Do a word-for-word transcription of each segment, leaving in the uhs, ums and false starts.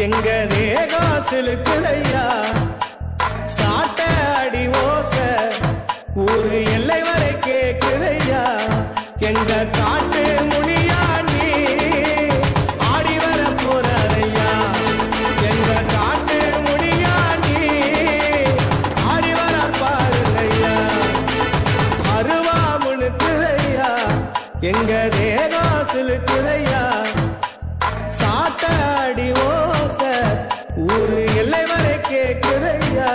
எங்க தேகம் சிலுக்குதையா சாட்ட அடி ஓச ஊரு எல்லை வரை கேக்குதையா எங்க காட்டு முனியா நீ ஆடி வர போறாரையா எங்க காட்டு முனியா நீ ஆடி வர பாருங்கய்யா அருவா முணுக்குதையா எங்க தேகம் சிலுக்குதையா சாட்ட அடி ஓச ஊரு எல்லை வரை கேக்குதையா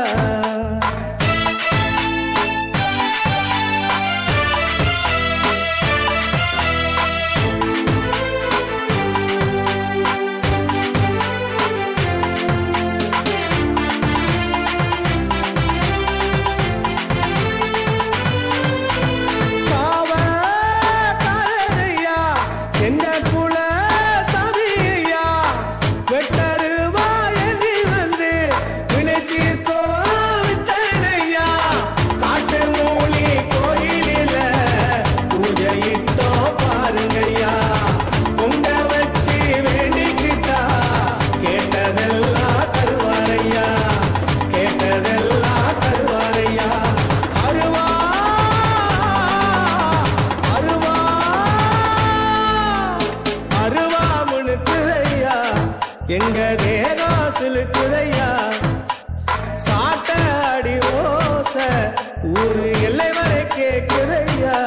எங்க தேகம் சிலுக்குதையா சாட்ட அடி ஓச ஊரு எல்லை வரை கேக்குதையா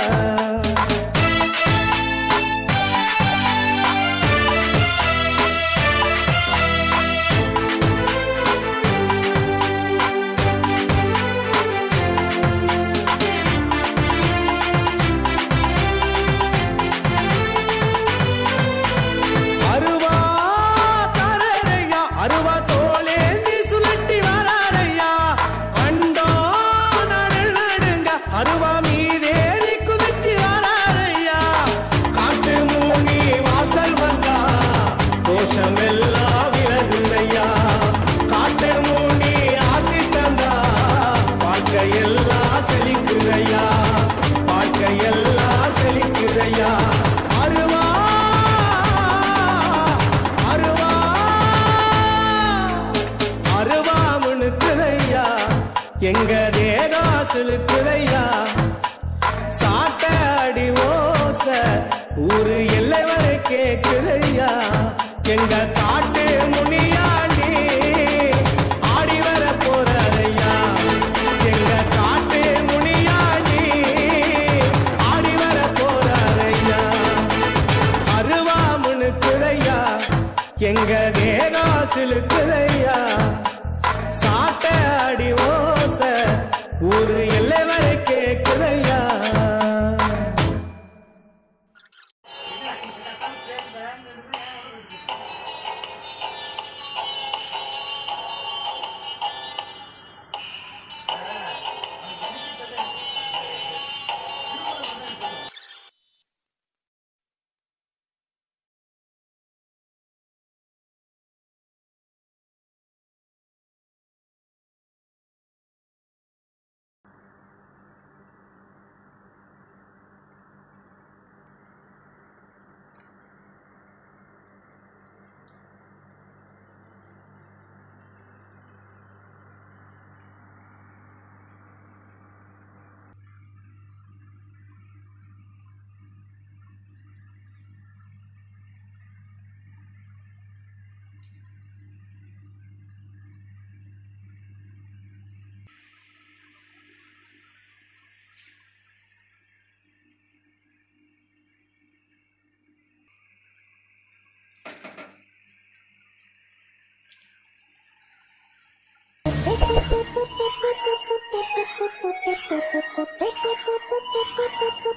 அருவா தோலேந்தி சுழட்டி வராரையா அண்டோ நடுங்க அருவா மீதேறி குதிச்சு வராரையா காட்டு மூனி வாசல் வந்தா கோஷம் எல்லாம் விலகுதையா காட்டு மூனி ஆசி தந்தா வாழ்க்கையெல்லாம் செழிக்குதையா வாழ்க்கையெல்லாம் செழிக்குதையா அருவா அருவா முணுக்குதையா எங்க தேகம் சிலுக்குதையா சாட்ட அடி ஓச ஊரு எல்லை வரை கேக்குதையா எங்க காட்டு முனியாண்டி ஆடி வர போறாரையா எங்க காட்டு முனியாண்டி ஆடி வர போறாரையா அருவா முணுக்குதையா எங்க தேகம் சிலுக்குதையா சாட்ட அடி ஓச ஊரு எல்லை வரை கேக்குதையா Thank you.